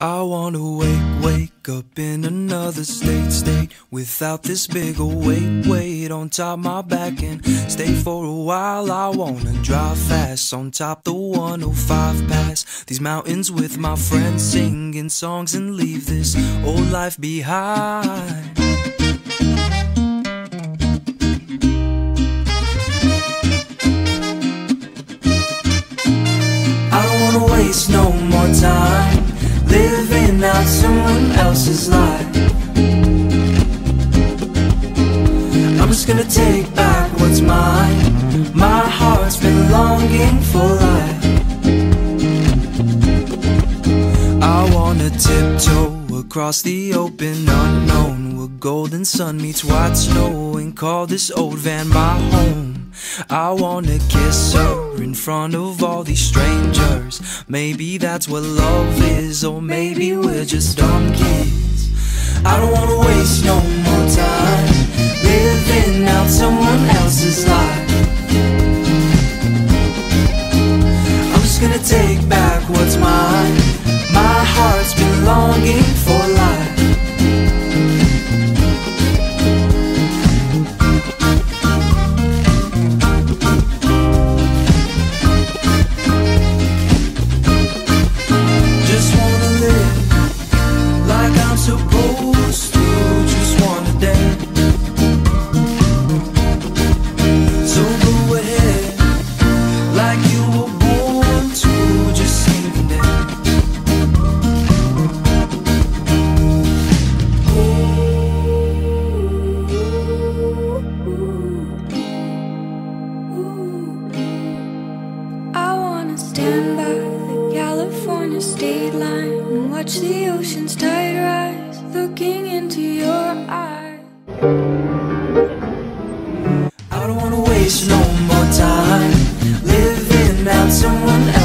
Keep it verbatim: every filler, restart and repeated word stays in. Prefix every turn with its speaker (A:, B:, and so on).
A: I wanna wake, wake up in another state, state without this big old weight, weight on top my back and stay for a while. I wanna drive fast on top the one oh five pass these mountains with my friends, singing songs and leave this old life behind. I don't wanna waste no more time living out someone else's life. I'm just gonna take back what's mine. My heart's been longing for life. I wanna tiptoe across the open unknown, where golden sun meets white snow, and call this old van my home. I wanna kiss her in front of all these strangers. Maybe that's what love is, or maybe we're just dumb kids. I don't wanna waste no more time living out someone else's life. I'm just gonna take back what's mine. My heart's been longing for life. Supposed to, just wanna dance. So go ahead, like you were born to, just sing and dance.
B: I wanna stand by the California state line and watch the ocean's tide rise, looking into your eyes.
A: I don't wanna waste no more time living out someone else.